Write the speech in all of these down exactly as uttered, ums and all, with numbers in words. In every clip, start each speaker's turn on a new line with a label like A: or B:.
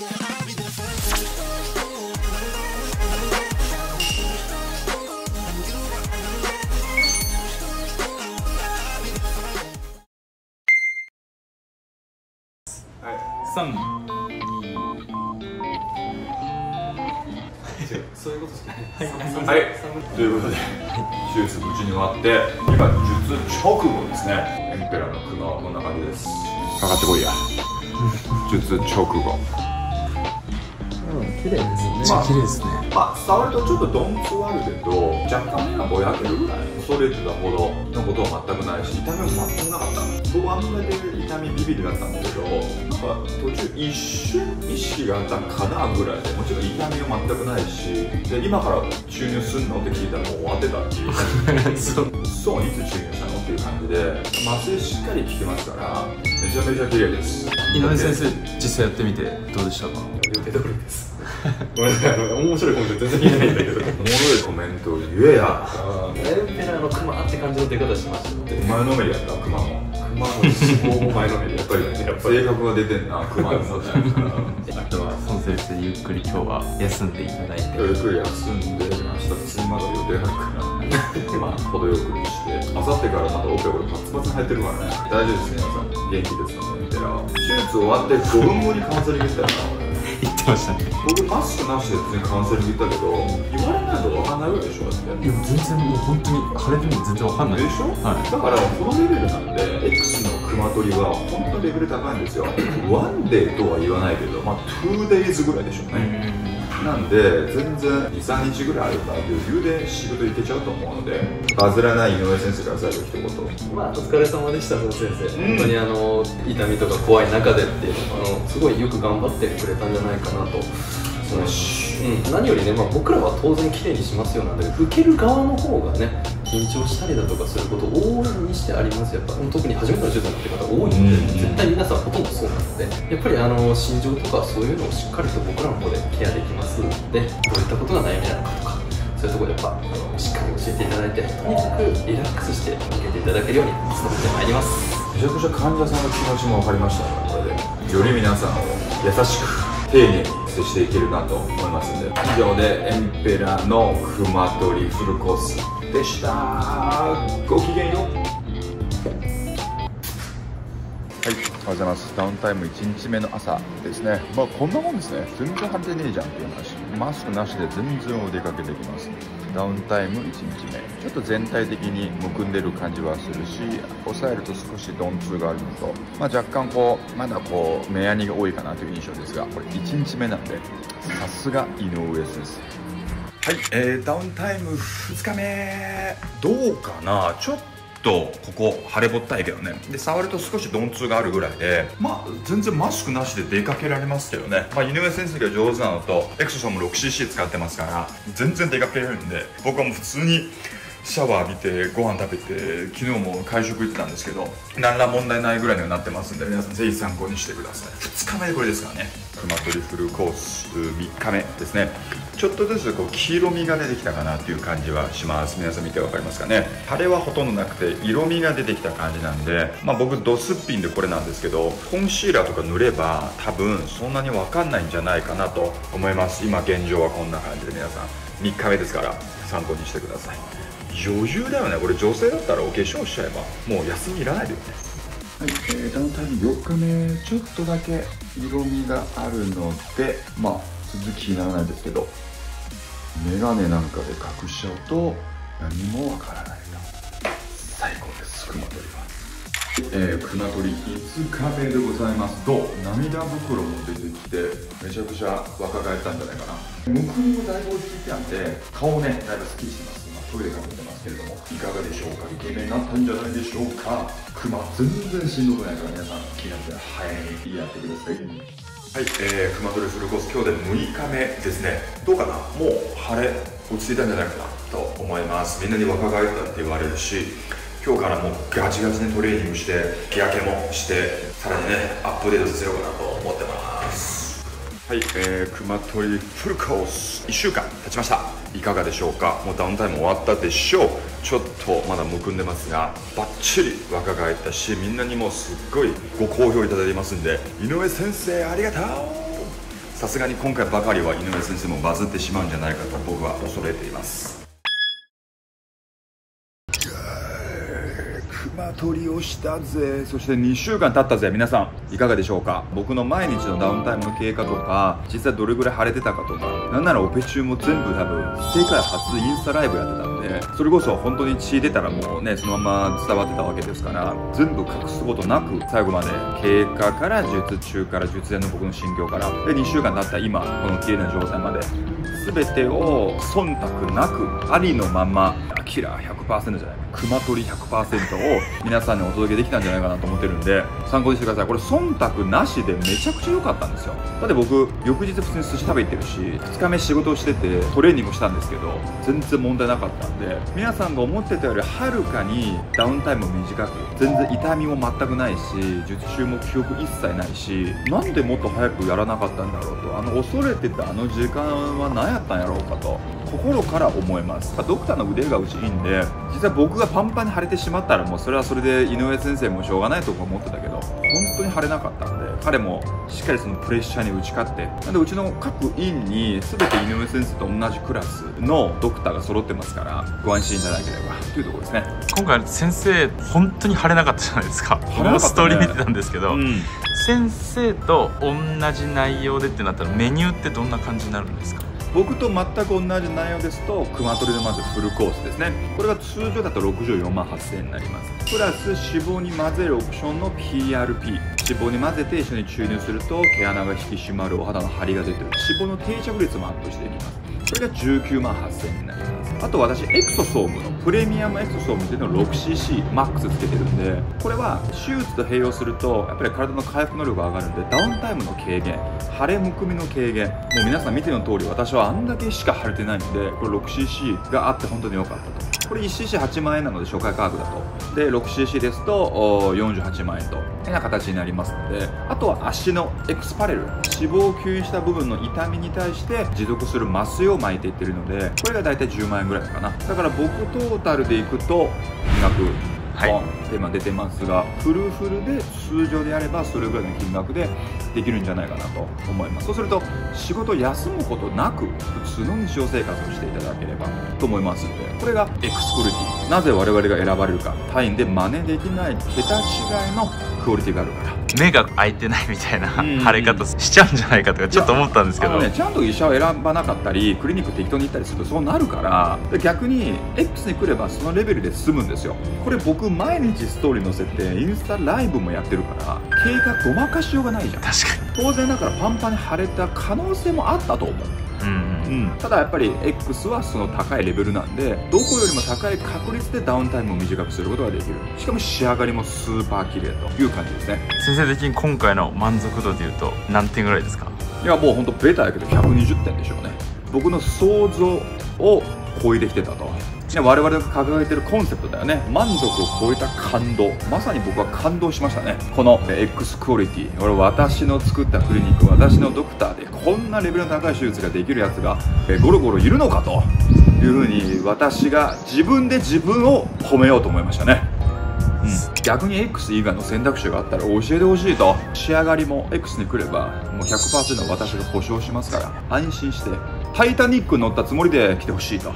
A: さん、そういうことしかない。はい、ということで手術無事に終わって今術直後ですね。エンペラーのクマはこんな感じです。かかってこいや。術直後。
B: 綺麗ですね。
A: まあ
B: 綺麗ですね。
A: まあ触るとちょっとドンツはあるけど若干目がぼやけるぐらい。恐れてたほどのことは全くないし痛みも全くなかった。僕あんだけ痛みビビりだったんだけどなんか途中一瞬意識があったかなぐらいでもちろん痛みは全くないしで今から注入すんのって聞いたらもう終わってたっていうそうそういつ注入したのっていう感じで麻酔しっかり効きますからめちゃめちゃ綺麗です。
B: 井上先生実際やってみてどうでしたか？
C: 予定通りです。ごめんなさい、面白いコメント全然言えないんだけど。
A: おもろいコメントを言えや。
C: エンペラーのクマって感じの出方しましたので。
A: 前のめりやったクマも。
C: クマの脂肪も前のめりやっぱりね。
A: やっぱり性格が出てんなクマのも。
B: あとは孫先生ゆっくり今日は休んでいただいて。
A: ゆっくり休んで明日次まだ予定あるからまあ程よくして明後日からまたオペ俺パツパツに入ってるからね。大丈夫です皆さん元気ですので。手術終わってごふんごにカウンセリングしたよな。
B: 言ってましたね。
A: 僕マスクなしで普通にカウンセリング行ったけど言われないと分かんないぐらいでしょだって。
B: いや全然もう本当に腫れても全然わかんない
A: でしょ、はい、だからこのレベルなんで X のクマ取りは本当にレベル高いんですよ。ワンデーとは言わないけどまあツーデイズぐらいでしょうね。なんで全然にさんにちぐらいあれば余裕で仕事行けちゃうと思うのでバズらない井上先生から最後一言。
C: まあお疲れ様でした先生、うん、本当にあの痛みとか怖い中でっていうのあのすごいよく頑張ってくれたんじゃないかなと。そのうん、何よりね、まあ、僕らは当然きれいにしますよなんで受ける側の方がね緊張したりだとかすること往々にしてありますやっぱ特に初めての手術なんて方多いので、うん、絶対皆さんほとんどそうなのでやっぱりあの心情とかそういうのをしっかりと僕らの方でケアできますのでどういったことが悩みなのかとかそういうところやっぱあのしっかり教えていただいてとにかくリラックスして受けていただけるように努めてまいります。
A: めちゃくちゃ患者さんの気持ちも分かりましたねこれで。より皆さんを優しく丁寧に接していけるなと思いますので以上でエンペラのクマ取りフルコースでした。ごきげんよう。はい、おはようございます。ダウンタイムいちにちめの朝ですね。まあこんなもんですね。全然腫れてねえじゃんっていう話。マスクなしで全然お出かけできます。ダウンタイムいちにちめ。ちょっと全体的にむくんでる感じはするし、押さえると少し鈍痛があるのと、まあ、若干こうまだこう目やにが多いかなという印象ですが、これいちにちめなんでさすが井上先生。はい、えー、ダウンタイムふつかめどうかな。ちょっととここ腫れぼったいけどね。で触ると少し鈍痛があるぐらいでまあ全然マスクなしで出かけられますけどね。まあ井上先生が上手なのとエクソションも ろくシーシー 使ってますから全然出かけられるんで僕はもう普通にシャワー浴びてご飯食べて昨日も会食行ってたんですけど何ら問題ないぐらいにはなってますんで皆さんぜひ参考にしてください。ふつかめでこれですからね。クマトリフルコースみっかめですね。ちょっとずつこう黄色みが出てきたかなっていう感じはします。皆さん見て分かりますかね。腫れはほとんどなくて色味が出てきた感じなんで、まあ、僕ドすっぴんでこれなんですけどコンシーラーとか塗れば多分そんなに分かんないんじゃないかなと思います。今現状はこんな感じで皆さんみっかめですから参考にしてください。余裕だよねこれ。女性だったらお化粧しちゃえばもう休みいらないでよね。はい、えー、ダウンタイムよっかめちょっとだけ色味があるのでまあ続きにならないですけどメガネなんかで隠しちゃうと何もわからないと。最高ですクマ取りは。えー、クマ取りいつかめでございます。どう涙袋も出てきてめちゃくちゃ若返ったんじゃないかな。むくみもだいぶ落ち着いてたんで顔ねだいぶスッキリしてます。今トイレかけてますけれどもいかがでしょうか。イケメンになったんじゃないでしょうか。クマ全然しんどくないから皆さん気になって早めにやってください。はい、えー、クマトリフルコース今日でむいかめですね。どうかなもう腫れ落ち着いたんじゃないかなと思います。みんなに若返ったって言われるし今日からもうガチガチにトレーニングして日焼けもしてさらにねアップデートさせようかなと思ってます。はい、えー、クマトリフルコースいっしゅうかん経ちました。いかがでしょうか。もうダウンタイム終わったでしょう。ちょっとまだむくんでますがバッチリ若返ったしみんなにもすっごいご好評いただいてますんで井上先生ありがとう。 さすがに今回ばかりは井上先生もバズってしまうんじゃないかと僕は恐れています。熊取りをしたぜ。そしてにしゅうかん経ったぜ。皆さんいかがでしょうか。僕の毎日のダウンタイムの経過とか、実際どれぐらい晴れてたかとか、なんならオペ中も全部多分世界初インスタライブやってたんで、それこそ本当に血出たらもうねそのまま伝わってたわけですから、全部隠すことなく最後まで経過から術中から術前の僕の心境からでにしゅうかん経った今この綺麗な状態まで全てを忖度なくありのままアキラ ひゃくパーセント じゃない熊取り ひゃくパーセント を皆さんにお届けできたんじゃないかなと思ってるんで参考にしてください。これ忖度なしでめちゃくちゃ良かったんですよ。だって僕翌日普通に寿司食べ行ってるしふつかめ仕事をしててトレーニングしたんですけど全然問題なかったんで、皆さんが思ってたよりはるかにダウンタイムも短く全然痛みも全くないし術中も記憶一切ないし、なんでもっと早くやらなかったんだろうと、あの恐れてたあの時間は何やったんやろうかと心から思います。ドクターの腕がうちいいんで、実際僕がパンパンに腫れてしまったらもうそれはそれで井上先生もしょうがないと思ってたけど、本当に腫れなかったんで彼もしっかりそのプレッシャーに打ち勝って、なんでうちの各院に全て井上先生と同じクラスのドクターが揃ってますからご安心いただければというところですね。
D: 今回先生本当に腫れなかったじゃないですか。僕もストーリー見てたんですけど、うん、先生と同じ内容でってなったらメニューってどんな感じになるんですか。
A: 僕と全く同じ内容ですと熊取りのまずフルコースですね。これが通常だとろくじゅうよんまんはっせんえんになります。プラス脂肪に混ぜるオプションの ピーアールピー、 脂肪に混ぜて一緒に注入すると毛穴が引き締まる、お肌の張りが出てる、脂肪の定着率もアップしていきます。これがじゅうきゅうまんはっせんえんになります。あと私エクソソームのプレミアムエクソソームっていうのを ろくシーシー マックスつけてるんで、これは手術と併用するとやっぱり体の回復能力が上がるんでダウンタイムの軽減、腫れむくみの軽減、もう皆さん見ての通り私はあんだけしか腫れてないんで、これ ろくシーシー があって本当に良かったと。これ いちシーシーはちまんえんなので初回価格だと、で ろくシーシー ですとよんじゅうはちまんえんと変な形になりますので、あとは足のエクスパレル、脂肪を吸引した部分の痛みに対して持続する麻酔を巻いていってるので、これが大体じゅうまんえんぐらいかな。だから僕トータルでいくと金額ポンって今出てますが、フルフルで通常でやればそれぐらいの金額でできるんじゃないかなと思います。そうすると仕事を休むことなく普通の日常生活をしていただければと思いますので、これがエクスクオリティ。なぜ我々が選ばれるか、他院で真似できない桁違いのクオリティがあるから。
D: 目が開いてないみたいな腫れ方しちゃうんじゃないかとかちょっと思ったんですけど、
A: ね、ちゃんと医者を選ばなかったりクリニック適当に行ったりするとそうなるから、逆に X に来ればそのレベルで済むんですよ。これ僕毎日ストーリー載せてインスタライブもやってるから経過ごまかしようがないじゃん。
D: 確かに
A: 当然だからパンパンに腫れた可能性もあったと思う。うん、ただやっぱり X はその高いレベルなんで、どこよりも高い確率でダウンタイムを短くすることができる。しかも仕上がりもスーパー綺麗という感じですね。
D: 先生的に今回の満足度でいうと何点ぐらいですか。い
A: やもうほんとベタやけどひゃくにじゅってんでしょうね。僕の想像を超えてきてたと。我々が掲げてるコンセプトだよね。満足を超えた感動。まさに僕は感動しましたね。この X クオリティ、これ私の作ったクリニック、私のドクターでこんなレベルの高い手術ができるやつがゴロゴロいるのかというふうに私が自分で自分を褒めようと思いましたね。うん、逆に X 以外の選択肢があったら教えてほしいと。仕上がりも X に来ればもう ひゃくパーセント 私が保証しますから安心してタイタニックに乗ったつもりで来てほしいと。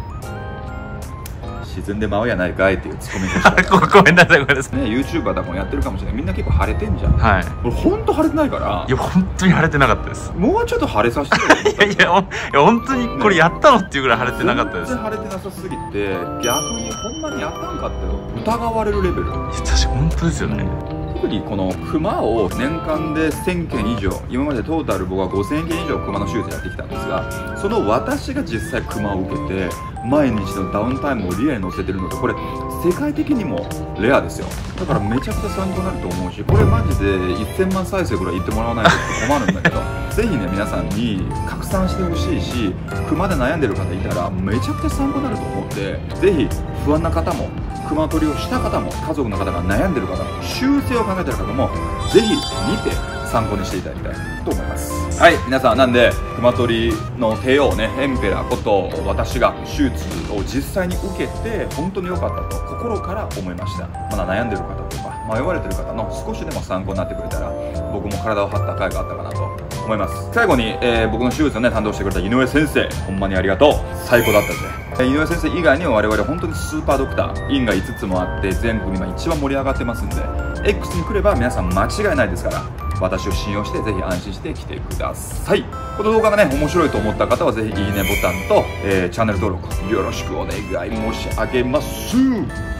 A: 沈んでまうやないかいっていうツッコミでした
D: ごめんなさいごめんなさい
A: ね。 YouTuber だもんやってるかもしれない。みんな結構腫れてんじゃん。
D: はい、
A: 俺ほんと腫れてないから。
D: いや本当に腫れてなかったです。
A: もうちょっと腫れさせて
D: いやいや本当にこれやったのっていうぐらい腫れてなかったです。
A: 全然腫れてなさすぎて逆にほんまにやったんかって疑われるレベル。
D: 確か本当ですよね。
A: 特にこのクマを年間でせんけん以上、今までトータル僕はごせんけん以上クマの手術やってきたんですが、その私が実際クマを受けて毎日のダウンタイムをリアルに載せてるので、これ世界的にもレアですよ。だからめちゃくちゃ参考になると思うし、これマジでせんまん再生ぐらい言ってもらわないと困るんだけどぜひね皆さんに拡散してほしいし、クマで悩んでる方いたらめちゃくちゃ参考になると思うんで、ぜひ不安な方もクマ取りをした方も家族の方が悩んでる方も修正を考えてる方もぜひ見て参考にしていただきたいと思います。はい、皆さん、なんで熊取の帝王ね、エンペラーこと私が手術を実際に受けて本当に良かったと心から思いました。まだ悩んでる方とか迷われてる方の少しでも参考になってくれたら僕も体を張った甲斐があったかなと思います。最後に、えー、僕の手術をね担当してくれた井上先生、ほんまにありがとう。最高だったぜ。えー、井上先生以外にも我々本当にスーパードクター、院がいつつもあって全国今一番盛り上がってますんで、 X に来れば皆さん間違いないですから、私を信用してぜひ安心して来てください。この動画がね面白いと思った方はぜひいいねボタンと、えー、チャンネル登録よろしくお願い申し上げます。